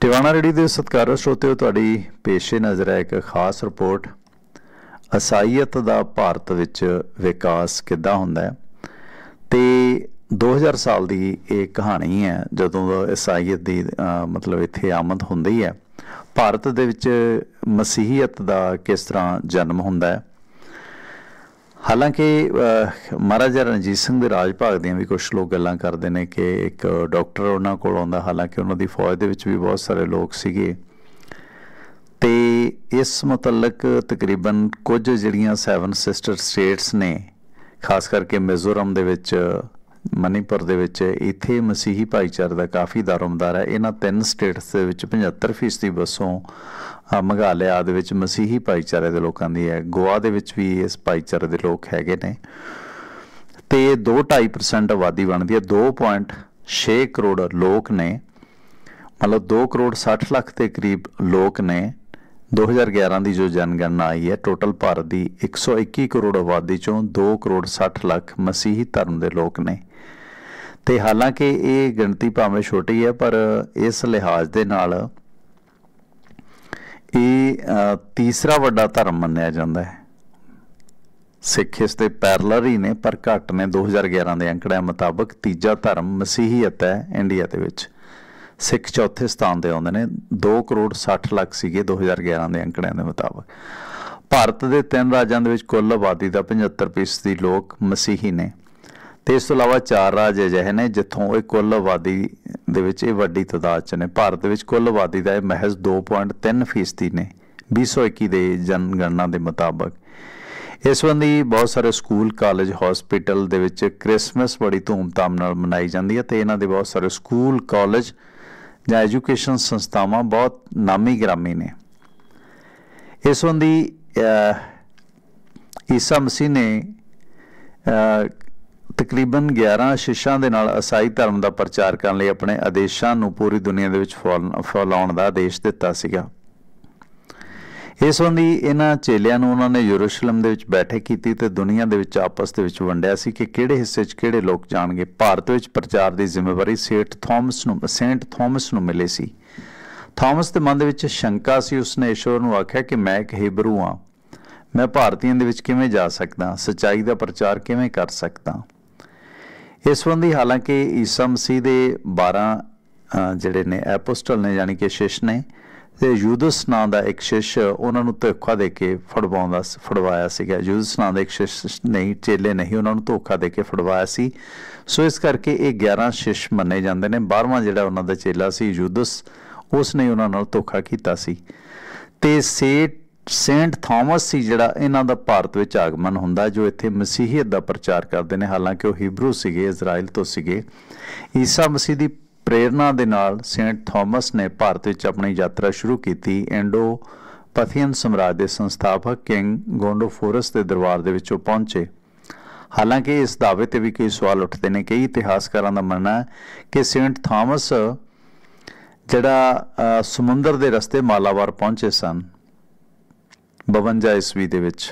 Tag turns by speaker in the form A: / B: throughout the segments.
A: Tiwana ready ਦੇ ਸਤਿਕਾਰਯੋਗ ਸਰੋਤਿਓ, ਤੁਹਾਡੀ ਪੇਸ਼ੇ ਨਜ਼ਰ ਹੈ ਇੱਕ ਖਾਸ ਰਿਪੋਰਟ। ਈਸਾਈਅਤ ਦਾ ਭਾਰਤ ਵਿੱਚ ਵਿਕਾਸ ਕਿੱਦਾਂ ਹੁੰਦਾ ਹੈ। ਤੇ 2000 ਸਾਲ ਦੀ ਇਹ ਕਹਾਣੀ ਹੈ ਜਦੋਂ ਈਸਾਈਅਤ ਦੀ ਮਤਲਬ ਇੱਥੇ ਆਮਦ ਹੁੰਦੀ ਹੈ। ਭਾਰਤ ਦੇ ਵਿੱਚ ਮਸੀਹੀਅਤ ਦਾ ਕਿਸ ਤਰ੍ਹਾਂ ਜਨਮ ਹੁੰਦਾ ਹੈ। ਹਾਲਾਂਕਿ ਮਹਾਰਾਜਾ ਰਣਜੀਤ ਸਿੰਘ ਦੇ ਰਾਜ ਭਾਗ ਦੀਆਂ ਵੀ ਕੁਛ ਲੋਕ ਗੱਲਾਂ ਕਰਦੇ ਨੇ ਕਿ ਇੱਕ ਡਾਕਟਰ ਉਹਨਾਂ ਕੋਲ ਆਉਂਦਾ, ਹਾਲਾਂਕਿ ਉਹਨਾਂ ਦੀ ਫੌਜ ਦੇ ਵਿੱਚ ਵੀ ਬਹੁਤ ਸਾਰੇ ਲੋਕ ਸੀਗੇ। ਤੇ ਇਸ ਮੁਤਲਕ ਤਕਰੀਬਨ ਕੁਝ ਜਿਹੜੀਆਂ 7 ਸਿਸਟਰ ਸਟੇਟਸ ਨੇ, ਖਾਸ ਕਰਕੇ ਮਿਜ਼ੋਰਮ ਦੇ ਵਿੱਚ, ਮਨੀਪੁਰ ਦੇ ਵਿੱਚ, ਇੱਥੇ ਮਸੀਹੀ ਭਾਈਚਾਰੇ ਦਾ ਕਾਫੀ ਦਾਰੋਮਦਾਰ ਹੈ। ਇਹਨਾਂ 3 ਸਟੇਟਸ ਦੇ ਵਿੱਚ 75% ਵਸੋਂ ਮੇਘਾਲਿਆ ਦੇ ਵਿੱਚ ਮਸੀਹੀ ਭਾਈਚਾਰੇ ਦੇ ਲੋਕਾਂ ਦੀ ਹੈ। ਗੋਆ ਦੇ ਵਿੱਚ ਵੀ ਇਸ ਭਾਈਚਾਰੇ ਦੇ ਲੋਕ ਹੈਗੇ ਨੇ। ਤੇ 2-2.5% ਆਬਾਦੀ ਬਣਦੀ ਹੈ। 2.6 ਕਰੋੜ ਲੋਕ ਨੇ, ਮਤਲਬ 2 ਕਰੋੜ 60 ਲੱਖ ਦੇ ਕਰੀਬ ਲੋਕ ਨੇ। 2011 ਦੀ ਜੋ ਜਨਗਣਨਾ ਆਈ ਹੈ, ਟੋਟਲ ਭਾਰਤ ਦੀ 121 ਕਰੋੜ ਆਬਾਦੀ ਚੋਂ 2 ਕਰੋੜ 60 ਲੱਖ ਮਸੀਹੀ ਧਰਮ ਦੇ ਲੋਕ ਨੇ। ਤੇ ਹਾਲਾਂਕਿ ਇਹ ਗਿਣਤੀ ਭਾਵੇਂ ਛੋਟੀ ਹੈ, ਪਰ ਇਸ ਲਿਹਾਜ਼ ਦੇ ਨਾਲ ਇਹ ਤੀਸਰਾ ਵੱਡਾ ਧਰਮ ਮੰਨਿਆ ਜਾਂਦਾ ਹੈ। ਸਿੱਖ ਇਸ ਦੇ ਪੈਰਲਰ ਹੀ ਨੇ, ਪਰ ਘੱਟ ਨੇ। 2011 ਦੇ ਅੰਕੜਿਆਂ ਮੁਤਾਬਕ ਤੀਜਾ ਧਰਮ ਮਸੀਹੀਅਤ ਹੈ ਇੰਡੀਆ ਦੇ ਵਿੱਚ। ਸਿੱਖ ਚੌਥੇ ਸਥਾਨ 'ਤੇ ਆਉਂਦੇ ਨੇ। 2 ਕਰੋੜ 60 ਲੱਖ ਸੀਗੇ 2011 ਦੇ ਅੰਕੜਿਆਂ ਦੇ ਮੁਤਾਬਕ। ਭਾਰਤ ਦੇ 3 ਰਾਜਾਂ ਦੇ ਵਿੱਚ ਕੁੱਲ ਆਬਾਦੀ ਦਾ 75% ਲੋਕ ਮਸੀਹੀ ਨੇ। ਤੇ ਇਸ ਤੋਂ ਇਲਾਵਾ 4 ਰਾਜ ਅਜਿਹੇ ਨੇ ਜਿੱਥੋਂ ਇਹ ਕੁੱਲ ਆਬਾਦੀ ਦੇ ਵਿੱਚ ਇਹ ਵੱਡੀ ਤਾਦਾਦ 'ਚ ਨੇ। ਭਾਰਤ ਵਿੱਚ ਕੁੱਲ ਆਬਾਦੀ ਦਾ ਇਹ ਮਹਿਜ਼ 2.3% ਨੇ 2021 ਦੇ ਜਨਗਣਨਾ ਦੇ ਮੁਤਾਬਕ। ਇਸ ਸੰਬੰਧੀ ਬਹੁਤ ਸਾਰੇ ਸਕੂਲ, ਕਾਲਜ, ਹਸਪੀਟਲ ਦੇ ਵਿੱਚ ਕ੍ਰਿਸਮਸ ਬੜੀ ਧੂਮਧਾਮ ਨਾਲ ਮਨਾਈ ਜਾਂਦੀ ਹੈ। ਤੇ ਇਹਨਾਂ ਦੇ ਬਹੁਤ ਸਾਰੇ ਸਕੂਲ, ਕਾਲਜ ਜਾਂ ਐਜੂਕੇਸ਼ਨ ਸੰਸਥਾਵਾਂ ਬਹੁਤ ਨਾਮੀ ਗ੍ਰਾਮੀ ਨੇ। ਇਸ ਸੰਬੰਧੀ ਈਸਾ ਮਸੀਹ ਨੇ ਤਕਰੀਬਨ 11 ਆਸ਼ੀਸ਼ਾਂ ਦੇ ਨਾਲ ਈਸਾਈ ਧਰਮ ਦਾ ਪ੍ਰਚਾਰ ਕਰਨ ਲਈ ਆਪਣੇ ਆਦੇਸ਼ਾਂ ਨੂੰ ਪੂਰੀ ਦੁਨੀਆ ਦੇ ਵਿੱਚ ਫੈਲਾਉਣ ਦਾ ਆਦੇਸ਼ ਦਿੱਤਾ ਸੀਗਾ। ਇਸ ਸੰਬੰਧੀ ਇਹਨਾਂ ਚੇਲਿਆਂ ਨੂੰ ਉਹਨਾਂ ਨੇ ਯਰੂਸ਼ਲਮ ਦੇ ਵਿੱਚ ਬੈਠਕ ਕੀਤੀ ਤੇ ਦੁਨੀਆ ਦੇ ਵਿੱਚ ਆਪਸ ਦੇ ਵਿੱਚ ਵੰਡਿਆ ਸੀ ਕਿ ਕਿਹੜੇ ਹਿੱਸੇ 'ਚ ਕਿਹੜੇ ਲੋਕ ਜਾਣਗੇ। ਭਾਰਤ ਵਿੱਚ ਪ੍ਰਚਾਰ ਦੀ ਜ਼ਿੰਮੇਵਾਰੀ ਸੇਂਟ ਥੋਮਸ ਨੂੰ ਮਿਲੀ ਸੀ। ਥੋਮਸ ਦੇ ਮਨ ਦੇ ਵਿੱਚ ਸ਼ੰਕਾ ਸੀ। ਉਸਨੇ ਈਸ਼ਵਰ ਨੂੰ ਆਖਿਆ ਕਿ ਮੈਂ ਇੱਕ ਹੀਬਰੂ ਹਾਂ, ਮੈਂ ਭਾਰਤੀਆਂ ਦੇ ਵਿੱਚ ਕਿਵੇਂ ਜਾ ਸਕਦਾ, ਸੱਚਾਈ ਦਾ ਪ੍ਰਚਾਰ ਕਿਵੇਂ ਕਰ ਸਕਦਾ। ਇਸ ਸੰਬੰਧੀ ਹਾਲਾਂਕਿ ਈਸਾ ਮਸੀਹ ਦੇ 12 ਜਿਹੜੇ ਨੇ ਐਪੋਸਟਲ ਨੇ, ਯਾਨੀ ਕਿ ਸ਼ਿਸ਼ ਨੇ, ਤੇ ਯੂਦਸ ਨਾਂ ਦਾ ਇੱਕ ਸ਼ਿਸ਼ ਉਹਨਾਂ ਨੂੰ ਧੋਖਾ ਦੇ ਕੇ ਫੜਵਾਇਆ ਸੀਗਾ। ਯੂਦਸ ਨਾਂ ਦਾ ਇੱਕ ਸ਼ਿਸ਼ ਨਹੀਂ, ਚੇਲੇ ਨਹੀਂ, ਉਹਨਾਂ ਨੂੰ ਧੋਖਾ ਦੇ ਕੇ ਫੜਵਾਇਆ ਸੀ। ਸੋ ਇਸ ਕਰਕੇ ਇਹ 11 ਸ਼ਿਸ਼ ਮੰਨੇ ਜਾਂਦੇ ਨੇ। 12ਵਾਂ ਜਿਹੜਾ ਉਹਨਾਂ ਦਾ ਚੇਲਾ ਸੀ ਯੂਦਸ, ਉਸ ਨੇ ਉਹਨਾਂ ਨਾਲ ਧੋਖਾ ਕੀਤਾ ਸੀ। ਤੇ ਸੇਂਟ ਥੋਮਸ ਸੀ ਜਿਹੜਾ ਇਹਨਾਂ ਦਾ ਭਾਰਤ ਵਿੱਚ ਆਗਮਨ ਹੁੰਦਾ, ਜੋ ਇੱਥੇ ਮਸੀਹੀਅਤ ਦਾ ਪ੍ਰਚਾਰ ਕਰਦੇ ਨੇ। ਹਾਲਾਂਕਿ ਉਹ ਹੀਬਰੂ ਸੀਗੇ, ਇਜ਼ਰਾਈਲ ਤੋਂ ਸੀਗੇ। ਈਸਾ ਮਸੀਹ ਦੀ ਪ੍ਰੇਰਨਾ ਦੇ ਨਾਲ ਸੇਂਟ ਥੋਮਸ ਨੇ ਭਾਰਤ ਵਿੱਚ ਆਪਣੀ ਯਾਤਰਾ ਸ਼ੁਰੂ ਕੀਤੀ। ਇੰਡੋ-ਪਥੀਅਨ ਸਮਰਾਜ ਦੇ ਸੰਸਥਾਪਕ ਕਿੰਗ ਗੋਂਡੋਫੋਰਸ ਦੇ ਦਰਬਾਰ ਦੇ ਵਿੱਚ ਉਹ ਪਹੁੰਚੇ। ਹਾਲਾਂਕਿ ਇਸ ਦਾਅਵੇ 'ਤੇ ਵੀ ਕਈ ਸਵਾਲ ਉੱਠਦੇ ਨੇ। ਕਈ ਇਤਿਹਾਸਕਾਰਾਂ ਦਾ ਮੰਨਣਾ ਹੈ ਕਿ ਸੇਂਟ ਥੋਮਸ ਜਿਹੜਾ ਸਮੁੰਦਰ ਦੇ ਰਸਤੇ ਮਾਲਾਬਾਰ ਪਹੁੰਚੇ ਸਨ 52 ਈਸਵੀ ਦੇ ਵਿੱਚ।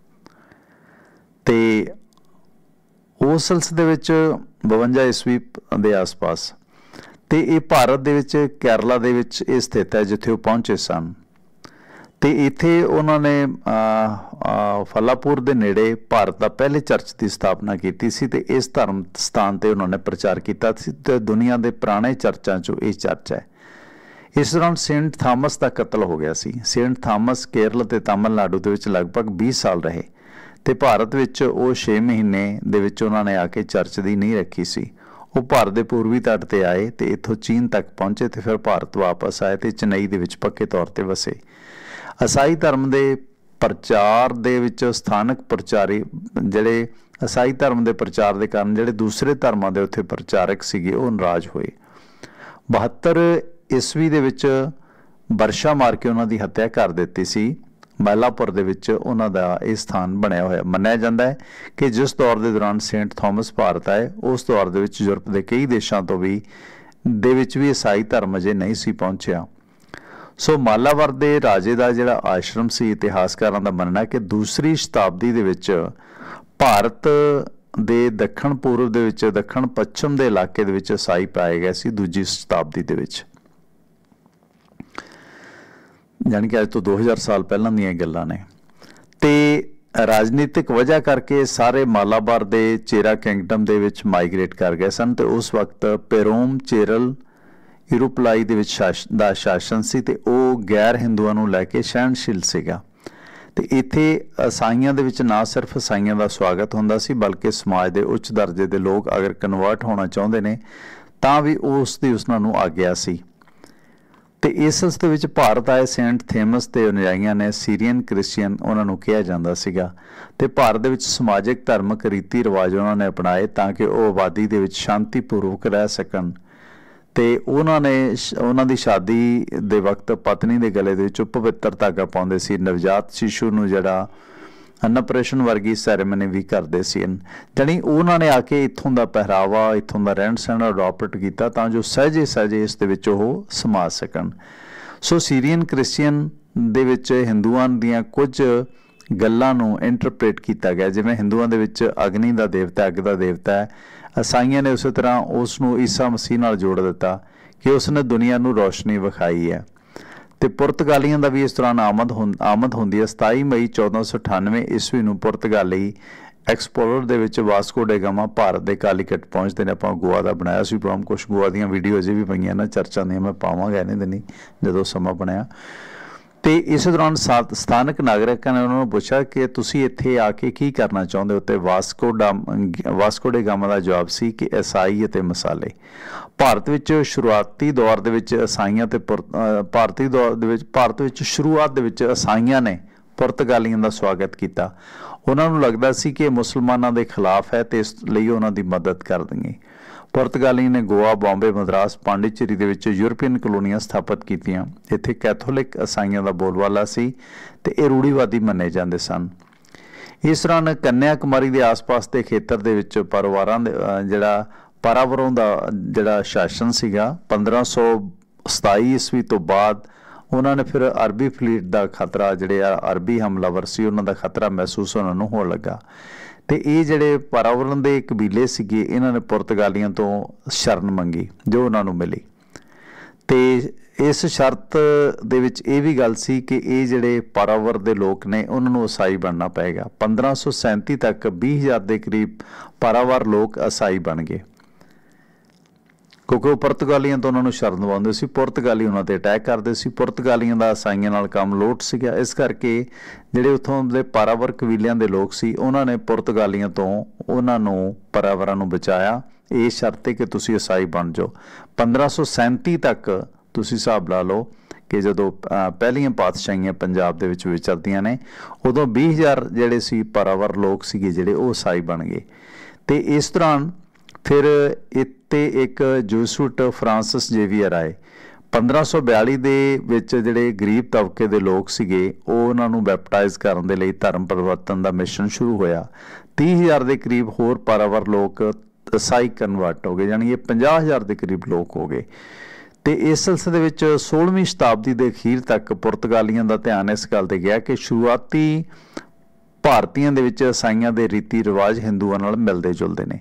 A: ਤੇ ਉਸ ਸਿਲਸਿਲੇ ਦੇ ਵਿੱਚ 52 ਈਸਵੀ ਦੇ ਆਸ-ਪਾਸ। ਤੇ ਇਹ ਭਾਰਤ ਦੇ ਵਿੱਚ ਕੇਰਲਾ ਦੇ ਵਿੱਚ ਇਹ ਸਥਿਤ ਹੈ ਜਿੱਥੇ ਉਹ ਪਹੁੰਚੇ ਸਨ। ਤੇ ਇੱਥੇ ਉਹਨਾਂ ਨੇ ਫਲਾਪੁਰ ਦੇ ਨੇੜੇ ਭਾਰਤ ਦਾ ਪਹਿਲੇ ਚਰਚ ਦੀ ਸਥਾਪਨਾ ਕੀਤੀ ਸੀ। ਤੇ ਇਸ ਧਰਮ ਸਥਾਨ 'ਤੇ ਉਹਨਾਂ ਨੇ ਪ੍ਰਚਾਰ ਕੀਤਾ ਸੀ। ਤੇ ਦੁਨੀਆ ਦੇ ਪੁਰਾਣੇ ਚਰਚਾਂ 'ਚੋਂ ਇਹ ਚਰਚ ਹੈ। ਇਸ ਦੌਰਾਨ ਸੇਂਟ ਥਾਮਸ ਦਾ ਕਤਲ ਹੋ ਗਿਆ ਸੀ। ਸੇਂਟ ਥਾਮਸ ਕੇਰਲ ਤੇ ਤਾਮਿਲਨਾਡੂ ਦੇ ਵਿੱਚ ਲਗਭਗ 20 ਸਾਲ ਰਹੇ। ਤੇ ਭਾਰਤ ਵਿੱਚ ਉਹ 6 ਮਹੀਨੇ ਦੇ ਵਿੱਚ ਉਹਨਾਂ ਨੇ ਆ ਕੇ ਚਰਚ ਦੀ ਨੀਂਹ ਰੱਖੀ ਸੀ। ਉਹ ਭਾਰਤ ਦੇ ਪੂਰਬੀ ਤੱਟ 'ਤੇ ਆਏ ਤੇ ਇੱਥੋਂ ਚੀਨ ਤੱਕ ਪਹੁੰਚੇ ਤੇ ਫਿਰ ਭਾਰਤ ਵਾਪਸ ਆਏ ਤੇ ਚੇਨਈ ਦੇ ਵਿੱਚ ਪੱਕੇ ਤੌਰ 'ਤੇ ਵਸੇ। ਈਸਾਈ ਧਰਮ ਦੇ ਪ੍ਰਚਾਰ ਦੇ ਵਿੱਚ ਸਥਾਨਕ ਪ੍ਰਚਾਰੀ ਜਿਹੜੇ ਈਸਾਈ ਧਰਮ ਦੇ ਪ੍ਰਚਾਰ ਦੇ ਕਾਰਨ ਜਿਹੜੇ ਦੂਸਰੇ ਧਰਮਾਂ ਦੇ ਉੱਥੇ ਪ੍ਰਚਾਰਕ ਸੀਗੇ ਉਹ ਨਾਰਾਜ਼ ਹੋਏ। 72 ਈਸਵੀ ਦੇ ਵਿੱਚ ਵਰਸ਼ਾ ਮਾਰ ਕੇ ਉਹਨਾਂ ਦੀ ਹੱਤਿਆ ਕਰ ਦਿੱਤੀ ਸੀ। ਮੈਲਾਪੁਰ ਦੇ ਵਿੱਚ ਉਹਨਾਂ ਦਾ ਇਹ ਸਥਾਨ ਬਣਿਆ ਹੋਇਆ। ਮੰਨਿਆ ਜਾਂਦਾ ਹੈ ਕਿ ਜਿਸ ਦੌਰ ਦੇ ਦੌਰਾਨ ਸੇਂਟ ਥੋਮਸ ਭਾਰਤ ਆਏ, ਉਸ ਦੌਰ ਦੇ ਵਿੱਚ ਯੂਰਪ ਦੇ ਕਈ ਦੇਸ਼ਾਂ ਤੋਂ ਵੀ ਈਸਾਈ ਧਰਮ ਅਜੇ ਨਹੀਂ ਸੀ ਪਹੁੰਚਿਆ। ਸੋ ਮਾਲਾਬਾਰ ਦੇ ਰਾਜੇ ਦਾ ਜਿਹੜਾ ਆਸ਼ਰਮ ਸੀ, ਇਤਿਹਾਸਕਾਰਾਂ ਦਾ ਮੰਨਣਾ ਹੈ ਕਿ 2ਵੀਂ ਸ਼ਤਾਬਦੀ ਦੇ ਵਿੱਚ ਭਾਰਤ ਦੇ ਦੱਖਣ ਪੂਰਬ ਦੇ ਵਿੱਚ, ਦੱਖਣ ਪੱਛਮ ਦੇ ਇਲਾਕੇ ਦੇ ਵਿੱਚ ਈਸਾਈ ਪਾਏ ਗਏ ਸੀ 2ਵੀਂ ਸ਼ਤਾਬਦੀ ਦੇ ਵਿੱਚ। ਜਾਣੀ कि अज तो 2000 साल पहलां दीयां गल्लां ने। ते राजनीतिक वजह करके सारे मालाबार दे चेरा किंगडम दे विच माइग्रेट कर गए सन। ते उस वक्त पेरोम चेरल यूरोपलाई दे विच दा शासन सी ते ओह गैर हिंदुआं नूं लैके सहनशील सीगा। ते इत्थे ईसाइयां दे विच ना सिर्फ ईसाइयां दा स्वागत हुंदा सी बल्कि समाज दे उच्च दर्जे दे लोग अगर कन्वर्ट होना चाहुंदे ने तां भी उस दी उस नूं आग्या सी। ਤੇ ਇਸ ਦੇ ਵਿੱਚ ਭਾਰਤ ਆਏ ਸੇਂਟ ਥੇਮਸ ਦੇ ਅਨੁਯਾਈਆਂ ਨੇ ਸੀਰੀਅਨ ਕ੍ਰਿਸਚੀਅਨ ਉਹਨਾਂ ਨੂੰ ਕਿਹਾ ਜਾਂਦਾ ਸੀਗਾ। ਤੇ ਭਾਰਤ ਦੇ ਵਿੱਚ ਸਮਾਜਿਕ ਧਾਰਮਿਕ ਰੀਤੀ ਰਿਵਾਜ ਉਹਨਾਂ ਨੇ ਅਪਣਾਏ ਤਾਂ ਕਿ ਉਹ ਆਬਾਦੀ ਦੇ ਵਿੱਚ ਸ਼ਾਂਤੀਪੂਰਵਕ ਰਹਿ ਸਕਣ। ਤੇ ਉਹਨਾਂ ਦੀ ਸ਼ਾਦੀ ਦੇ ਵਕਤ ਪਤਨੀ ਦੇ ਗਲੇ ਦੇ ਵਿੱਚ ਪਵਿੱਤਰ ਧਾਗਾ ਪਾਉਂਦੇ ਸੀ। ਨਵਜਾਤ ਸ਼ਿਸ਼ੂ ਨੂੰ ਜਿਹੜਾ अन्नप्रेशन वर्गी सैरेमनी भी करते सी। जानी उन्होंने आके इत्थों का पहरावा इत्थों का रहन सहन अडॉप्ट किया तां जो सहजे सहजे इस दे विच ओह समा सकन। सो सीरीयन क्रिश्चियन दे विच हिंदुआं दीयां कुछ गल्लां नूं इंटरप्रेट किया गया। जिवें हिंदुआं दे विच अग्नि का देवता अग का देवता है, ईसाइयां ने उस तरह उसनूं ईसा मसीह नाल जोड़ दिता कि उसने दुनिया नूं रोशनी विखाई है। ਤੇ ਪੁਰਤਗਾਲੀਆਂ ਦਾ ਵੀ ਇਸ ਦੌਰਾਨ ਆਮਦ ਹੁੰਦੀ ਹੈ। 27 ਮਈ 1498 ਈਸਵੀ ਨੂੰ ਪੁਰਤਗਾਲੀ ਐਕਸਪਲੋਰਰ ਦੇ ਵਿੱਚ ਵਾਸਕੋ ਡੇ ਗਾਮਾ ਭਾਰਤ ਦੇ ਕਾਲੀਕਟ ਪਹੁੰਚਦੇ ਨੇ। ਆਪਾਂ ਗੋਆ ਦਾ ਬਣਾਇਆ ਸੀ ਪ੍ਰੋਗਰਾਮ, ਕੁਛ ਗੋਆ ਦੀਆਂ ਵੀਡੀਓ ਅਜੇ ਵੀ ਪਈਆਂ ਨਾ ਚਰਚਾ ਦੀਆਂ, ਮੈਂ ਪਾਵਾਂਗਾ ਇਹਨੇ ਦਿਨੀ ਜਦੋਂ ਸਮਾਂ ਬਣਿਆ। ਤੇ ਇਸ ਦੌਰਾਨ ਸਥਾਨਕ ਨਾਗਰਿਕਾਂ ਨੇ ਉਹਨਾਂ ਨੂੰ ਪੁੱਛਿਆ ਕਿ ਤੁਸੀਂ ਇੱਥੇ ਆ ਕੇ ਕੀ ਕਰਨਾ ਚਾਹੁੰਦੇ ਹੋ। ਤੇ ਵਾਸਕੋ ਡੇ ਗਾਮਾ ਦਾ ਜਵਾਬ ਸੀ ਕਿ ਈਸਾਈ ਅਤੇ ਮਸਾਲੇ। ਭਾਰਤ ਵਿੱਚ ਸ਼ੁਰੂਆਤੀ ਦੌਰ ਦੇ ਵਿੱਚ ਈਸਾਈਆਂ ਤੇ ਭਾਰਤ ਵਿੱਚ ਸ਼ੁਰੂਆਤ ਦੇ ਵਿੱਚ ਈਸਾਈਆਂ ਨੇ ਪੁਰਤਗਾਲੀਆਂ ਦਾ ਸਵਾਗਤ ਕੀਤਾ। ਉਹਨਾਂ ਨੂੰ ਲੱਗਦਾ ਸੀ ਕਿ ਮੁਸਲਮਾਨਾਂ ਦੇ ਖਿਲਾਫ ਹੈ ਤੇ ਇਸ ਲਈ ਉਹਨਾਂ ਦੀ ਮਦਦ ਕਰ ਦੇਣਗੇ। ਪੁਰਤਗਾਲੀ ਨੇ ਗੋਆ, ਬੰਬੇ, ਮਦਰਾਸ, ਪਾਂਡੀਚੇਰੀ ਦੇ ਵਿੱਚ ਯੂਰਪੀਅਨ ਕਲੋਨੀਆਂ ਸਥਾਪਿਤ ਕੀਤੀਆਂ। ਇੱਥੇ ਕੈਥੋਲਿਕ ਈਸਾਈਆਂ ਦਾ ਬੋਲਬਾਲਾ ਸੀ ਤੇ ਇਹ ਰੂੜੀਵਾਦੀ ਮੰਨੇ ਜਾਂਦੇ ਸਨ। ਇਸ ਦੌਰਾਨ ਕੰਨਿਆ ਕੁਮਾਰੀ ਦੇ ਆਸ-ਪਾਸ ਦੇ ਖੇਤਰ ਦੇ ਵਿੱਚ ਪਾਰਾਵਰੋਂ ਦਾ ਜਿਹੜਾ ਸ਼ਾਸਨ ਸੀਗਾ 1527 ਈਸਵੀ ਤੋਂ ਬਾਅਦ ਉਹਨਾਂ ਨੇ ਫਿਰ ਅਰਬੀ ਫਲੀਟ ਦਾ ਖਤਰਾ, ਜਿਹੜੇ ਅਰਬੀ ਹਮਲਾਵਰ ਸੀ ਉਹਨਾਂ ਦਾ ਖਤਰਾ ਮਹਿਸੂਸ ਉਹਨਾਂ ਨੂੰ ਹੋਣ ਲੱਗਾ। ਤੇ ਇਹ ਜਿਹੜੇ ਪਾਰਾਵਰਨ ਦੇ ਕਬੀਲੇ ਸੀਗੇ ਇਹਨਾਂ ਨੇ ਪੁਰਤਗਾਲੀਆਂ ਤੋਂ ਸ਼ਰਨ ਮੰਗੀ ਜੋ ਉਹਨਾਂ ਨੂੰ ਮਿਲੀ। ਤੇ ਇਸ ਸ਼ਰਤ ਦੇ ਵਿੱਚ ਇਹ ਵੀ ਗੱਲ ਸੀ ਕਿ ਇਹ ਜਿਹੜੇ ਪਾਰਾਵਰ ਦੇ ਲੋਕ ਨੇ ਉਹਨਾਂ ਨੂੰ ਈਸਾਈ ਬਣਨਾ ਪਏਗਾ। 1537 ਤੱਕ 20,000 ਦੇ ਕਰੀਬ ਪਾਰਾਵਰ ਲੋਕ ਈਸਾਈ ਬਣ ਗਏ ਕਿਉਂਕਿ ਉਹ ਪੁਰਤਗਾਲੀਆਂ ਤੋਂ ਉਹਨਾਂ ਨੂੰ ਸ਼ਰਨ ਦਿਵਾਉਂਦੇ ਸੀ। ਪੁਰਤਗਾਲੀ ਉਹਨਾਂ ਤੇ ਅਟੈਕ ਕਰਦੇ ਸੀ। ਪੁਰਤਗਾਲੀਆਂ ਦਾ ਈਸਾਈਆਂ ਨਾਲ ਕੰਮ ਲੋਟ ਸੀਗਾ। ਇਸ ਕਰਕੇ ਜਿਹੜੇ ਉੱਥੋਂ ਦੇ ਪਾਰਾਵਰ ਕਬੀਲਿਆਂ ਦੇ ਲੋਕ ਸੀ ਉਹਨਾਂ ਨੇ ਪੁਰਤਗਾਲੀਆਂ ਤੋਂ ਉਹਨਾਂ ਨੂੰ ਪਾਰਾਵਰਾਂ ਨੂੰ ਬਚਾਇਆ ਇਹ ਸ਼ਰਤ ਤੇ ਕਿ ਤੁਸੀਂ ਈਸਾਈ ਬਣ ਜਾਓ। 1537 ਤੱਕ ਤੁਸੀਂ ਹਿਸਾਬ ਲਾ ਲਓ ਕਿ ਜਦੋਂ ਪਹਿਲੀਆਂ ਪਾਤਸ਼ਾਹੀਆਂ ਪੰਜਾਬ ਦੇ ਵਿੱਚ ਵਿਚਰਦੀਆਂ ਨੇ ਉਦੋਂ 20,000 ਜਿਹੜੇ ਸੀ ਪਾਰਾਵਰ ਲੋਕ ਸੀਗੇ ਜਿਹੜੇ ਉਹ ਈਸਾਈ ਬਣ ਗਏ। ਤੇ ਇਸ ਦੌਰਾਨ ਫਿਰ ਇੱਥੇ ਇੱਕ ਜੂਸੂਟ ਫਰਾਂਸਿਸ ਜ਼ੇਵੀਅਰ ਆਏ। 1542 ਦੇ ਵਿੱਚ ਜਿਹੜੇ ਗਰੀਬ ਤਬਕੇ ਦੇ ਲੋਕ ਸੀਗੇ ਉਹ ਉਹਨਾਂ ਨੂੰ ਬੈਪਟਾਈਜ਼ ਕਰਨ ਦੇ ਲਈ ਧਰਮ ਪਰਿਵਰਤਨ ਦਾ ਮਿਸ਼ਨ ਸ਼ੁਰੂ ਹੋਇਆ। 30,000 ਦੇ ਕਰੀਬ ਹੋਰ ਪਾਰਾਵਰ ਲੋਕ ਈਸਾਈ ਕਨਵਰਟ ਹੋ ਗਏ, ਯਾਨੀ ਇਹ 50,000 ਦੇ ਕਰੀਬ ਲੋਕ ਹੋ ਗਏ। ਤੇ ਇਸ ਸਿਲਸਿਲੇ ਦੇ ਵਿੱਚ 16ਵੀਂ ਸ਼ਤਾਬਦੀ ਦੇ ਅਖੀਰ ਤੱਕ ਪੁਰਤਗਾਲੀਆਂ ਦਾ ਧਿਆਨ ਇਸ ਗੱਲ ਤੇ ਗਿਆ ਕਿ ਸ਼ੁਰੂਆਤੀ ਭਾਰਤੀਆਂ ਦੇ ਵਿੱਚ ਈਸਾਈਆਂ ਦੇ ਰੀਤੀ ਰਿਵਾਜ ਹਿੰਦੂਆਂ ਨਾਲ ਮਿਲਦੇ ਜੁਲਦੇ ਨੇ।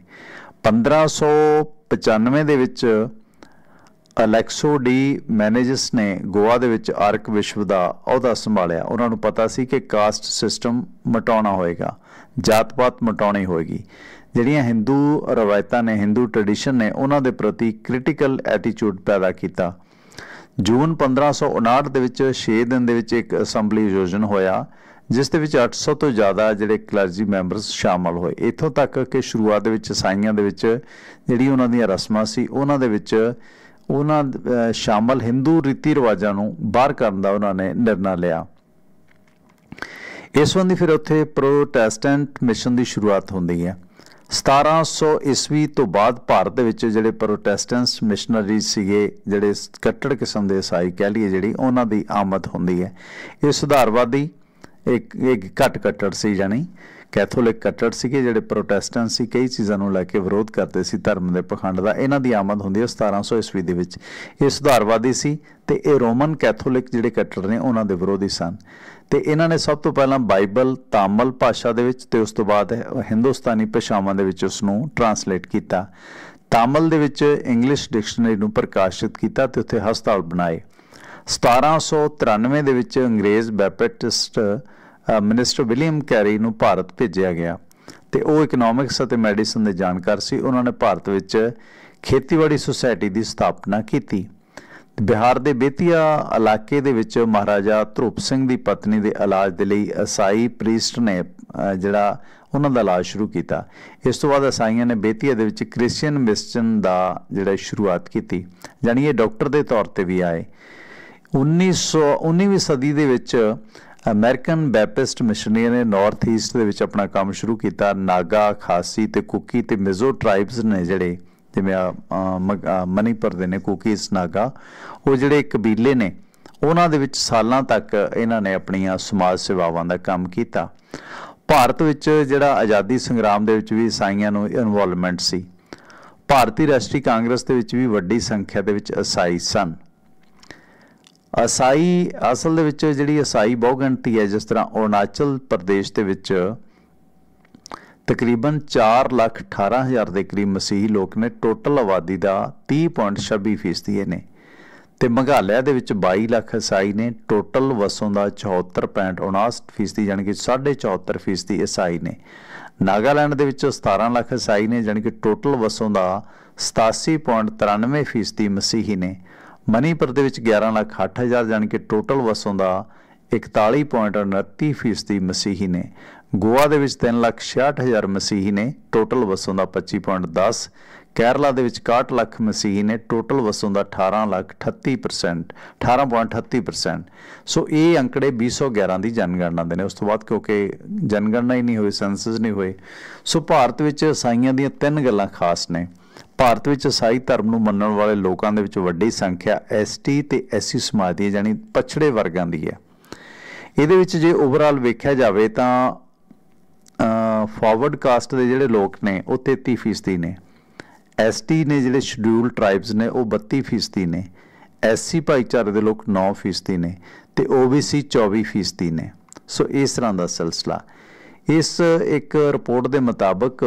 A: 1595 ਦੇ ਵਿੱਚ ਅਲੈਕਸੋ ਡੀ ਮੈਨੇਜਸ ਨੇ ਗੋਆ ਦੇ ਵਿੱਚ ਆਰਕ ਵਿਸ਼ਵ ਦਾ ਅਹੁਦਾ ਸੰਭਾਲਿਆ। ਉਹਨਾਂ ਨੂੰ ਪਤਾ ਸੀ ਕਿ ਕਾਸਟ ਸਿਸਟਮ ਮਿਟਾਉਣਾ ਹੋਏਗਾ, ਜਾਤ-ਪਾਤ ਮਿਟਾਉਣੀ ਹੋਏਗੀ। ਜਿਹੜੀਆਂ ਹਿੰਦੂ ਰਵਾਇਤਾਂ ਨੇ, ਹਿੰਦੂ ਟ੍ਰੈਡੀਸ਼ਨ ਨੇ, ਉਹਨਾਂ ਦੇ ਪ੍ਰਤੀ ਕ੍ਰਿਟੀਕਲ ਐਟੀਟਿਊਡ ਪੈਦਾ ਕੀਤਾ। ਜੂਨ 1559 ਦੇ ਵਿੱਚ 6 ਦਿਨ ਦੇ ਵਿੱਚ ਇੱਕ ਅਸੈਂਬਲੀ ਆਯੋਜਨ ਹੋਇਆ ਜਿਸ ਦੇ ਵਿੱਚ 800 ਤੋਂ ਜ਼ਿਆਦਾ ਜਿਹੜੇ ਕਲਰਜੀ ਮੈਂਬਰਸ ਸ਼ਾਮਲ ਹੋਏ। ਇੱਥੋਂ ਤੱਕ ਕਿ ਸ਼ੁਰੂਆਤ ਦੇ ਵਿੱਚ ਈਸਾਈਆਂ ਦੇ ਵਿੱਚ ਜਿਹੜੀ ਉਹਨਾਂ ਦੀਆਂ ਰਸਮਾਂ ਸੀ ਉਹਨਾਂ ਦੇ ਵਿੱਚ ਉਹਨਾਂ ਸ਼ਾਮਲ ਹਿੰਦੂ ਰੀਤੀ ਰਿਵਾਜਾਂ ਨੂੰ ਬਾਹਰ ਕਰਨ ਦਾ ਉਹਨਾਂ ਨੇ ਨਿਰਣਾ ਲਿਆ। ਇਸ ਸੰਬੰਧੀ ਫਿਰ ਉੱਥੇ ਪ੍ਰੋਟੈਸਟੈਂਟ ਮਿਸ਼ਨ ਦੀ ਸ਼ੁਰੂਆਤ ਹੁੰਦੀ ਹੈ। 1700 ਈਸਵੀ ਤੋਂ ਬਾਅਦ ਭਾਰਤ ਦੇ ਵਿੱਚ ਜਿਹੜੇ ਪ੍ਰੋਟੈਸਟੈਂਟ ਮਿਸ਼ਨਰੀ ਸੀਗੇ, ਜਿਹੜੇ ਕੱਟੜ ਕਿਸਮ ਦੇ ਈਸਾਈ ਕਹਿ ਲਈਏ, ਜਿਹੜੀ ਉਹਨਾਂ ਦੀ ਆਮਦ ਹੁੰਦੀ ਹੈ। ਇਹ ਸੁਧਾਰਵਾਦੀ ਇੱਕ ਘੱਟ ਕੱਟੜ ਸੀ, ਜਾਣੀ ਕੈਥੋਲਿਕ ਕੱਟੜ ਸੀਗੇ। ਜਿਹੜੇ ਪ੍ਰੋਟੈਸਟੈਂਟ ਸੀ ਕਈ ਚੀਜ਼ਾਂ ਨੂੰ ਲੈ ਕੇ ਵਿਰੋਧ ਕਰਦੇ ਸੀ ਧਰਮ ਦੇ ਪਖੰਡ ਦਾ। ਇਹਨਾਂ ਦੀ ਆਮਦ ਹੁੰਦੀ ਹੈ 1700 ਈਸਵੀ ਦੇ ਵਿੱਚ। ਇਹ ਸੁਧਾਰਵਾਦੀ ਸੀ ਤੇ ਇਹ ਰੋਮਨ ਕੈਥੋਲਿਕ ਜਿਹੜੇ ਕੱਟੜ ਨੇ ਉਹਨਾਂ ਦੇ ਵਿਰੋਧੀ ਸਨ। ਤੇ ਇਹਨਾਂ ਨੇ ਸਭ ਤੋਂ ਪਹਿਲਾਂ ਬਾਈਬਲ ਤਾਮਿਲ ਭਾਸ਼ਾ ਦੇ ਵਿੱਚ ਤੇ ਉਸ ਤੋਂ ਬਾਅਦ ਹਿੰਦੁਸਤਾਨੀ ਭਾਸ਼ਾਵਾਂ ਦੇ ਵਿੱਚ ਉਸ ਨੂੰ ਟਰਾਂਸਲੇਟ ਕੀਤਾ। ਤਾਮਿਲ ਦੇ ਵਿੱਚ ਇੰਗਲਿਸ਼ ਡਿਕਸ਼ਨਰੀ ਨੂੰ ਪ੍ਰਕਾਸ਼ਿਤ ਕੀਤਾ ਤੇ ਉੱਥੇ ਹਸਪਤਾਲ ਬਣਾਏ। 1793 ਦੇ ਵਿੱਚ ਅੰਗਰੇਜ਼ ਬੈਪਟਿਸਟ ਮਿਨਿਸਟਰ ਵਿਲੀਅਮ ਕੈਰੀ ਨੂੰ ਭਾਰਤ ਭੇਜਿਆ ਗਿਆ ਤੇ ਉਹ ਇਕਨੋਮਿਕਸ ਅਤੇ ਮੈਡੀਸਨ ਦੇ ਜਾਣਕਾਰ ਸੀ। ਉਹਨਾਂ ਨੇ ਭਾਰਤ ਵਿੱਚ ਖੇਤੀਬਾੜੀ ਸੁਸਾਇਟੀ ਦੀ ਸਥਾਪਨਾ ਕੀਤੀ। ਬਿਹਾਰ ਦੇ ਬੇਤੀਆ ਇਲਾਕੇ ਦੇ ਵਿੱਚ ਮਹਾਰਾਜਾ ਧਰੂਪ ਸਿੰਘ ਦੀ ਪਤਨੀ ਦੇ ਇਲਾਜ ਦੇ ਲਈ ਈਸਾਈ ਪ੍ਰੀਸਟ ਨੇ ਜਿਹੜਾ ਉਹਨਾਂ ਦਾ ਇਲਾਜ ਸ਼ੁਰੂ ਕੀਤਾ। ਇਸ ਤੋਂ ਬਾਅਦ ਈਸਾਈਆਂ ਨੇ ਬੇਤੀਆ ਦੇ ਵਿੱਚ ਕ੍ਰਿਸਚੀਅਨ ਮਿਸ਼ਨ ਦਾ ਜਿਹੜਾ ਸ਼ੁਰੂਆਤ ਕੀਤੀ, ਜਾਣੀ ਇਹ ਡਾਕਟਰ ਦੇ ਤੌਰ ਤੇ ਵੀ ਆਏ। 19ਵੀਂ ਸਦੀ ਦੇ ਵਿੱਚ ਅਮਰੀਕਨ ਬੈਪਟਿਸਟ ਮਿਸ਼ਨਰੀ ਨੇ ਨਾਰਥ ਈਸਟ ਦੇ ਵਿੱਚ ਆਪਣਾ ਕੰਮ ਸ਼ੁਰੂ ਕੀਤਾ। ਨਾਗਾ, ਖਾਸੀ ਤੇ ਕੁਕੀ ਤੇ ਮਿਜ਼ੋ ਟ੍ਰਾਈਬਸ ਨੇ ਜਿਹੜੇ, ਜਿਵੇਂ ਮਨੀਪੁਰ ਦੇ ਨੇ ਕੁਕੀਜ਼, ਨਾਗਾ, ਉਹ ਜਿਹੜੇ ਕਬੀਲੇ ਨੇ ਉਹਨਾਂ ਦੇ ਵਿੱਚ ਸਾਲਾਂ ਤੱਕ ਇਹਨਾਂ ਨੇ ਆਪਣੀਆਂ ਸਮਾਜ ਸੇਵਾਵਾਂ ਦਾ ਕੰਮ ਕੀਤਾ। ਭਾਰਤ ਵਿੱਚ ਜਿਹੜਾ ਆਜ਼ਾਦੀ ਸੰਗਰਾਮ ਦੇ ਵਿੱਚ ਵੀ ਈਸਾਈਆਂ ਨੂੰ ਇਨਵੋਲਵਮੈਂਟ ਸੀ। ਭਾਰਤੀ ਰਾਸ਼ਟਰੀ ਕਾਂਗਰਸ ਦੇ ਵਿੱਚ ਵੀ ਵੱਡੀ ਸੰਖਿਆ ਦੇ ਵਿੱਚ ਈਸਾਈ ਸਨ। ਈਸਾਈ ਅਸਲ ਦੇ ਵਿੱਚ ਜਿਹੜੀ ਈਸਾਈ ਬਹੁਗਿਣਤੀ ਹੈ, ਜਿਸ ਤਰ੍ਹਾਂ ਅਰੁਣਾਚਲ ਪ੍ਰਦੇਸ਼ ਦੇ ਵਿੱਚ ਤਕਰੀਬਨ 4,18,000 ਦੇ ਕਰੀਬ ਮਸੀਹੀ ਲੋਕ ਨੇ। ਟੋਟਲ ਆਬਾਦੀ ਦਾ 30.26% ਨੇ। ਤੇ ਮੇਘਾਲਿਆ ਦੇ ਵਿੱਚ 22 ਲੱਖ ਈਸਾਈ ਨੇ। ਟੋਟਲ ਵਸੋਂ ਦਾ 74.59%, ਜਾਣੀ ਕਿ 74.5% ਈਸਾਈ ਨੇ। ਨਾਗਾਲੈਂਡ ਦੇ ਵਿੱਚ 17 ਲੱਖ ਈਸਾਈ ਨੇ, ਜਾਣੀ ਕਿ ਟੋਟਲ ਵਸੋਂ ਦਾ 87.93% ਮਸੀਹੀ ਨੇ। ਮਨੀਪੁਰ ਦੇ ਵਿੱਚ 11,08,000, ਜਾਣੀ ਕਿ ਟੋਟਲ ਵਸੋਂ ਦਾ 41.29% ਮਸੀਹੀ ਨੇ। ਗੋਆ ਦੇ ਵਿੱਚ 3,66,000 ਮਸੀਹੀ ਨੇ, ਟੋਟਲ ਵਸੋਂ ਦਾ 25.10। ਕੇਰਲਾ ਦੇ ਵਿੱਚ 61 ਲੱਖ ਮਸੀਹੀ ਨੇ, ਟੋਟਲ ਵਸੋਂ ਦਾ 18.38%। ਸੋ ਇਹ ਅੰਕੜੇ 2011 ਦੀ ਜਨਗਣਨਾ ਦੇ ਨੇ। ਉਸ ਤੋਂ ਬਾਅਦ ਕਿਉਂਕਿ ਜਨਗਣਨਾ ਹੀ ਨਹੀਂ ਹੋਈ, ਸੈਂਸਸ ਨਹੀਂ ਹੋਏ। ਸੋ ਭਾਰਤ ਵਿੱਚ ਈਸਾਈਆਂ ਦੀਆਂ 3 ਗੱਲਾਂ ਖਾਸ ਨੇ। ਭਾਰਤ ਵਿੱਚ ਈਸਾਈ ਧਰਮ ਨੂੰ ਮੰਨਣ ਵਾਲੇ ਲੋਕਾਂ ਦੇ ਵਿੱਚ ਵੱਡੀ ਸੰਖਿਆ ST ਤੇ SC ਸਮਾਜ ਦੀ, ਜਾਣੀ ਪਛੜੇ ਵਰਗਾਂ ਦੀ ਹੈ। ਇਹਦੇ ਵਿੱਚ ਜੇ ਓਵਰਆਲ ਵੇਖਿਆ ਜਾਵੇ ਤਾਂ ਫਾਰਵਰਡ ਕਾਸਟ ਦੇ ਜਿਹੜੇ ਲੋਕ ਨੇ ਉਹ 33% ਨੇ। ST ਨੇ ਜਿਹੜੇ ਸ਼ਡਿਊਲ ਟ੍ਰਾਈਬਸ ਨੇ ਉਹ 32% ਨੇ। SC ਭਾਈਚਾਰੇ ਦੇ ਲੋਕ 9% ਨੇ ਤੇ OBC 24% ਨੇ। ਸੋ ਇਸ ਤਰ੍ਹਾਂ ਦਾ ਸਿਲਸਿਲਾ। ਇਸ ਇੱਕ ਰਿਪੋਰਟ ਦੇ ਮੁਤਾਬਕ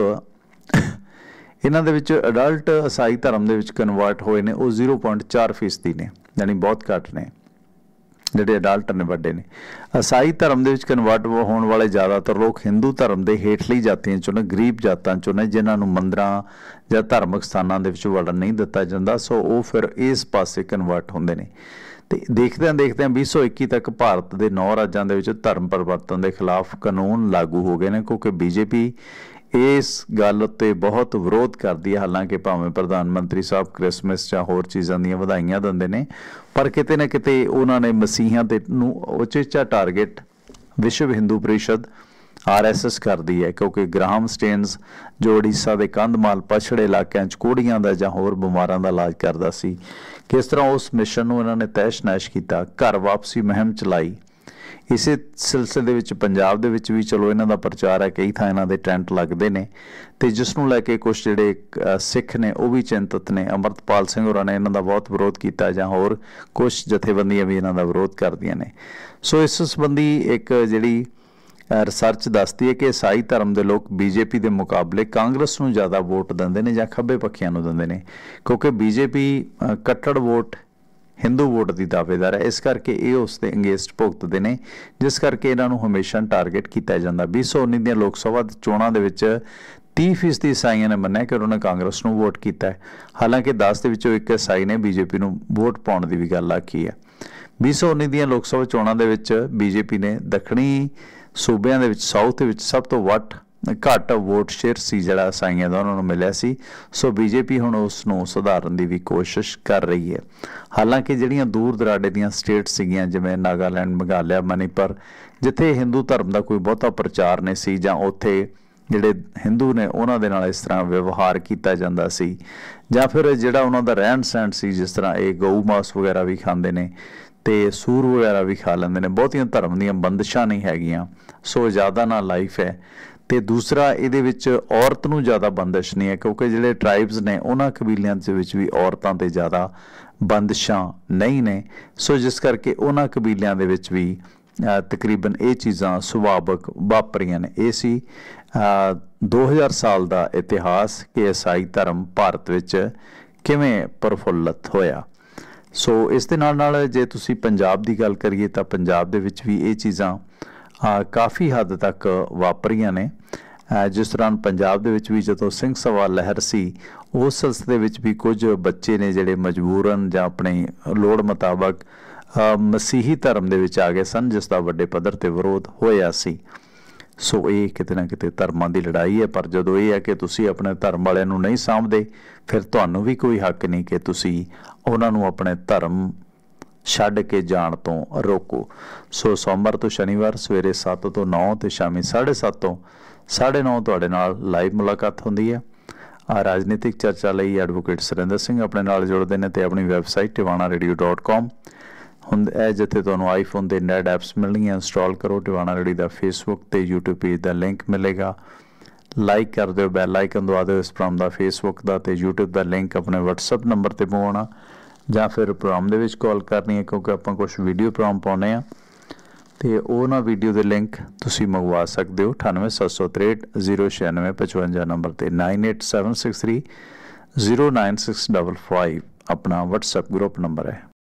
A: ਇਹਨਾਂ ਦੇ ਵਿੱਚ ਅਡਲਟ ਈਸਾਈ ਧਰਮ ਦੇ ਵਿੱਚ ਕਨਵਰਟ ਹੋਏ ਨੇ ਉਹ 0.4% ਨੇ, ਯਾਨੀ ਬਹੁਤ ਘੱਟ ਨੇ ਜਿਹੜੇ ਅਡਲਟ ਨੇ, ਵੱਡੇ ਨੇ। ਈਸਾਈ ਧਰਮ ਦੇ ਵਿੱਚ ਕਨਵਰਟ ਹੋਣ ਵਾਲੇ ਜ਼ਿਆਦਾਤਰ ਲੋਕ ਹਿੰਦੂ ਧਰਮ ਦੇ ਹੇਠਲੀ ਜਾਤੀਆਂ ਚੋਂ ਨੇ, ਗਰੀਬ ਜਾਤਾਂ ਚੋਂ ਨੇ, ਜਿਨ੍ਹਾਂ ਨੂੰ ਮੰਦਰਾਂ ਜਾਂ ਧਾਰਮਿਕ ਸਥਾਨਾਂ ਦੇ ਵਿੱਚ ਵੜਨ ਨਹੀਂ ਦਿੱਤਾ ਜਾਂਦਾ। ਸੋ ਉਹ ਫਿਰ ਇਸ ਪਾਸੇ ਕਨਵਰਟ ਹੁੰਦੇ ਨੇ। ਤੇ ਦੇਖਦਿਆਂ 2021 ਤੱਕ ਭਾਰਤ ਦੇ 9 ਰਾਜਾਂ ਦੇ ਵਿੱਚ ਧਰਮ ਪਰਿਵਰਤਨ ਦੇ ਖਿਲਾਫ ਕਾਨੂੰਨ ਲਾਗੂ ਹੋ ਗਏ ਨੇ, ਕਿਉਂਕਿ BJP ਇਸ ਗੱਲ ਉੱਤੇ ਬਹੁਤ ਵਿਰੋਧ ਕਰਦੀ ਹੈ। ਹਾਲਾਂਕਿ ਭਾਵੇਂ ਪ੍ਰਧਾਨ ਮੰਤਰੀ ਸਾਹਿਬ ਕ੍ਰਿਸਮਸ ਜਾਂ ਹੋਰ ਚੀਜ਼ਾਂ ਦੀਆਂ ਵਧਾਈਆਂ ਦਿੰਦੇ ਨੇ, ਪਰ ਕਿਤੇ ਨਾ ਕਿਤੇ ਉਹਨਾਂ ਨੇ ਮਸੀਹਾਂ ਤੇ ਨੂੰ ਉਚੇਚਾ ਟਾਰਗੇਟ ਵਿਸ਼ਵ ਹਿੰਦੂ ਪ੍ਰੀਸ਼ਦ RSS ਕਰਦੀ ਹੈ, ਕਿਉਂਕਿ ਗ੍ਰਾਹਮ ਸਟੇਨਸ ਜੋ ਉੜੀਸਾ ਦੇ ਕੰਧਮਾਲ ਪਛੜੇ ਇਲਾਕਿਆਂ 'ਚ ਕੋੜੀਆਂ ਦਾ ਜਾਂ ਹੋਰ ਬਿਮਾਰਾਂ ਦਾ ਇਲਾਜ ਕਰਦਾ ਸੀ, ਕਿਸ ਤਰ੍ਹਾਂ ਉਸ ਮਿਸ਼ਨ ਨੂੰ ਇਹਨਾਂ ਨੇ ਤਹਿਸ਼ ਨਹਿਸ਼ ਕੀਤਾ, ਘਰ ਵਾਪਸੀ ਮੁਹਿੰਮ ਚਲਾਈ। ਇਸੇ ਸਿਲਸਿਲੇ ਦੇ ਵਿੱਚ ਪੰਜਾਬ ਦੇ ਵਿੱਚ ਵੀ ਚਲੋ ਇਹਨਾਂ ਦਾ ਪ੍ਰਚਾਰ ਹੈ, ਕਈ ਥਾਂ ਇਹਨਾਂ ਦੇ ਟੈਂਟ ਲੱਗਦੇ ਨੇ ਤੇ ਜਿਸ ਨੂੰ ਲੈ ਕੇ ਕੁਛ ਜਿਹੜੇ ਸਿੱਖ ਨੇ ਉਹ ਵੀ ਚਿੰਤਤ ਨੇ। ਅੰਮ੍ਰਿਤਪਾਲ ਸਿੰਘ ਹੋਰਾਂ ਨੇ ਇਹਨਾਂ ਦਾ ਬਹੁਤ ਵਿਰੋਧ ਕੀਤਾ ਜਾਂ ਹੋਰ ਕੁਛ ਜਥੇਬੰਦੀਆਂ ਵੀ ਇਹਨਾਂ ਦਾ ਵਿਰੋਧ ਕਰਦੀਆਂ ਨੇ। ਸੋ ਇਸ ਸੰਬੰਧੀ ਇੱਕ ਜਿਹੜੀ ਰਿਸਰਚ ਦੱਸਦੀ ਹੈ ਕਿ ਈਸਾਈ ਧਰਮ ਦੇ ਲੋਕ BJP ਦੇ ਮੁਕਾਬਲੇ ਕਾਂਗਰਸ ਨੂੰ ਜ਼ਿਆਦਾ ਵੋਟ ਦਿੰਦੇ ਨੇ ਜਾਂ ਖੱਬੇ ਪੱਖੀਆਂ ਨੂੰ ਦਿੰਦੇ ਨੇ, ਕਿਉਂਕਿ BJP ਕੱਟੜ ਵੋਟ ਹਿੰਦੂ ਵੋਟ ਦੀ ਦਾਅਵੇਦਾਰ ਹੈ। ਇਸ ਕਰਕੇ ਇਹ ਉਸ ਦੇ ਅੰਗੇਸਟ ਭੁਗਤਦੇ ਨੇ, ਜਿਸ ਕਰਕੇ ਇਹਨਾਂ ਨੂੰ ਹਮੇਸ਼ਾ ਟਾਰਗੇਟ ਕੀਤਾ ਜਾਂਦਾ। 2019 ਦੀਆਂ ਲੋਕ ਸਭਾ ਚੋਣਾਂ ਦੇ ਵਿੱਚ 30% ਈਸਾਈਆਂ ਨੇ ਮੰਨਿਆ ਕਿ ਉਹਨਾਂ ਨੇ ਕਾਂਗਰਸ ਨੂੰ ਵੋਟ ਕੀਤਾ ਹੈ। ਹਾਲਾਂਕਿ 10 ਦੇ ਵਿੱਚੋਂ ਇੱਕ ਈਸਾਈ ਨੇ BJP ਨੂੰ ਵੋਟ ਪਾਉਣ ਦੀ ਵੀ ਗੱਲ ਆਖੀ ਹੈ। 2019 ਦੀਆਂ ਲੋਕ ਸਭਾ ਚੋਣਾਂ ਦੇ ਵਿੱਚ BJP ਨੇ ਦੱਖਣੀ ਸੂਬਿਆਂ ਦੇ ਵਿੱਚ, ਸਾਊਥ ਦੇ ਵਿੱਚ ਸਭ ਤੋਂ ਘੱਟ ਵੋਟ ਸ਼ੇਅਰ ਸੀ ਜਿਹੜਾ ਈਸਾਈਆਂ ਦਾ ਉਹਨਾਂ ਨੂੰ ਮਿਲਿਆ ਸੀ। ਸੋ BJP ਹੁਣ ਉਸ ਨੂੰ ਸੁਧਾਰਨ ਦੀ ਵੀ ਕੋਸ਼ਿਸ਼ ਕਰ ਰਹੀ ਹੈ। ਹਾਲਾਂਕਿ ਜਿਹੜੀਆਂ ਦੂਰ ਦਰਾਡੇ ਦੀਆਂ ਸਟੇਟ ਸੀਗੀਆਂ, ਜਿਵੇਂ ਨਾਗਾਲੈਂਡ, ਮੇਘਾਲਿਆ, ਮਨੀਪੁਰ, ਜਿੱਥੇ ਹਿੰਦੂ ਧਰਮ ਦਾ ਕੋਈ ਬਹੁਤਾ ਪ੍ਰਚਾਰ ਨਹੀਂ ਸੀ ਜਾਂ ਉੱਥੇ ਜਿਹੜੇ ਹਿੰਦੂ ਨੇ ਉਹਨਾਂ ਦੇ ਨਾਲ ਇਸ ਤਰ੍ਹਾਂ ਵਿਵਹਾਰ ਕੀਤਾ ਜਾਂਦਾ ਸੀ, ਜਾਂ ਫਿਰ ਜਿਹੜਾ ਉਹਨਾਂ ਦਾ ਰਹਿਣ ਸਹਿਣ ਸੀ, ਜਿਸ ਤਰ੍ਹਾਂ ਇਹ ਗਊ ਮਾਸ ਵਗੈਰਾ ਵੀ ਖਾਂਦੇ ਨੇ ਤੇ ਸੂਰ ਵਗੈਰਾ ਵੀ ਖਾ ਲੈਂਦੇ ਨੇ, ਬਹੁਤੀਆਂ ਧਰਮ ਦੀਆਂ ਬੰਦਿਸ਼ਾਂ ਨਹੀਂ ਹੈਗੀਆਂ। ਸੋ ਜ਼ਿਆਦਾ ਨਾ ਲਾਈਫ ਹੈ। ਤੇ ਦੂਸਰਾ ਇਹਦੇ ਵਿੱਚ ਔਰਤ ਨੂੰ ਜ਼ਿਆਦਾ ਬੰਦਿਸ਼ ਨਹੀਂ ਹੈ, ਕਿਉਂਕਿ ਜਿਹੜੇ ਟ੍ਰਾਈਬਸ ਨੇ ਉਹਨਾਂ ਕਬੀਲਿਆਂ ਦੇ ਵਿੱਚ ਵੀ ਔਰਤਾਂ ਤੇ ਜ਼ਿਆਦਾ ਬੰਦਿਸ਼ਾਂ ਨਹੀਂ ਨੇ। ਸੋ ਜਿਸ ਕਰਕੇ ਉਹਨਾਂ ਕਬੀਲਿਆਂ ਦੇ ਵਿੱਚ ਵੀ ਤਕਰੀਬਨ ਇਹ ਚੀਜ਼ਾਂ ਸੁਭਾਵਿਕ ਵਾਪਰੀਆਂ ਨੇ। ਇਹ ਸੀ 2000 ਸਾਲ ਦਾ ਇਤਿਹਾਸ ਕਿ ਈਸਾਈ ਧਰਮ ਭਾਰਤ ਵਿੱਚ ਕਿਵੇਂ ਪ੍ਰਫੁੱਲਤ ਹੋਇਆ। ਸੋ ਇਸ ਦੇ ਨਾਲ ਜੇ ਤੁਸੀਂ ਪੰਜਾਬ ਦੀ ਗੱਲ ਕਰੀਏ ਤਾਂ ਪੰਜਾਬ ਦੇ ਵਿੱਚ ਵੀ ਇਹ ਚੀਜ਼ਾਂ ਕਾਫੀ ਹੱਦ ਤੱਕ ਵਾਪਰੀਆਂ ਨੇ। ਜਿਸ ਤਰ੍ਹਾਂ ਪੰਜਾਬ ਦੇ ਵਿੱਚ ਵੀ ਜਦੋਂ ਸਿੰਘ ਸਭਾ ਲਹਿਰ ਸੀ, ਉਸ ਸਿਲਸਿਲੇ ਵਿੱਚ ਵੀ ਕੁਝ ਬੱਚੇ ਨੇ ਜਿਹੜੇ ਮਜਬੂਰਨ ਜਾਂ ਆਪਣੀ ਲੋੜ ਮੁਤਾਬਕ ਮਸੀਹੀ ਧਰਮ ਦੇ ਵਿੱਚ ਆ ਗਏ ਸਨ, ਜਿਸ ਦਾ ਵੱਡੇ ਪੱਧਰ 'ਤੇ ਵਿਰੋਧ ਹੋਇਆ ਸੀ। ਸੋ ਇਹ ਕਿਤੇ ਨਾ ਕਿਤੇ ਧਰਮਾਂ ਦੀ ਲੜਾਈ ਹੈ, ਪਰ ਜਦੋਂ ਇਹ ਹੈ ਕਿ ਤੁਸੀਂ ਆਪਣੇ ਧਰਮ ਵਾਲਿਆਂ ਨੂੰ ਨਹੀਂ ਸਾਂਭਦੇ, ਫਿਰ ਤੁਹਾਨੂੰ ਵੀ ਕੋਈ ਹੱਕ ਨਹੀਂ ਕਿ ਤੁਸੀਂ ਉਹਨਾਂ ਨੂੰ ਆਪਣੇ ਧਰਮ ਛੱਡ ਕੇ ਜਾਣ ਤੋਂ ਰੋਕੋ। ਸੋ ਸੋਮਵਾਰ ਤੋਂ ਸ਼ਨੀਵਾਰ ਸਵੇਰੇ 7 ਤੋਂ 9 ਤੇ ਸ਼ਾਮੀ 7:30 ਤੋਂ 9:30 ਤੁਹਾਡੇ ਨਾਲ ਲਾਈਵ ਮੁਲਾਕਾਤ ਹੁੰਦੀ ਹੈ। ਰਾਜਨੀਤਿਕ ਚਰਚਾ ਲਈ ਐਡਵੋਕੇਟ ਸੁਰਿੰਦਰ ਸਿੰਘ ਆਪਣੇ ਨਾਲ ਜੁੜਦੇ ਨੇ ਤੇ ਆਪਣੀ ਵੈਬਸਾਈਟ tivanaradio.com ਹੁਣ ਇਹ ਜਿੱਥੇ ਤੁਹਾਨੂੰ ਆਈਫੋਨ ਦੇ ਨੈਟ ਐਪਸ ਮਿਲਣਗੀਆਂ, ਇੰਸਟਾਲ ਕਰੋ। ਟਿਵਾਣਾ ਰੇਡੀਓ ਦਾ ਫੇਸਬੁੱਕ ਤੇ YouTube ਪੇਜ ਦਾ ਲਿੰਕ ਮਿਲੇਗਾ, ਲਾਈਕ ਕਰ ਦਿਓ, ਬੈਲ ਆਈਕਨ ਦਬਾ ਦਿਓ। ਇਸ ਪ੍ਰੋਗਰਾਮ ਦਾ ਫੇਸਬੁੱਕ ਦਾ ਤੇ YouTube ਦਾ ਲਿੰਕ ਆਪਣੇ WhatsApp ਨੰਬਰ ਤੇ ਪਵਾਉਣਾ ਜਾਂ ਫਿਰ ਪ੍ਰੋਗਰਾਮ ਦੇ ਵਿੱਚ ਕਾਲ ਕਰਨੀ ਹੈ, ਕਿਉਂਕਿ ਆਪਾਂ ਕੁਝ ਵੀਡੀਓ ਪ੍ਰੋਗਰਾਮ ਪਾਉਂਦੇ ਹਾਂ ਤੇ ਉਹਨਾਂ ਵੀਡੀਓ ਦੇ ਲਿੰਕ ਤੁਸੀਂ ਮੰਗਵਾ ਸਕਦੇ ਹੋ 9876309655 ਨੰਬਰ ਤੇ 98763096555 ਆਪਣਾ WhatsApp ਗਰੁੱਪ ਨੰਬਰ ਹੈ।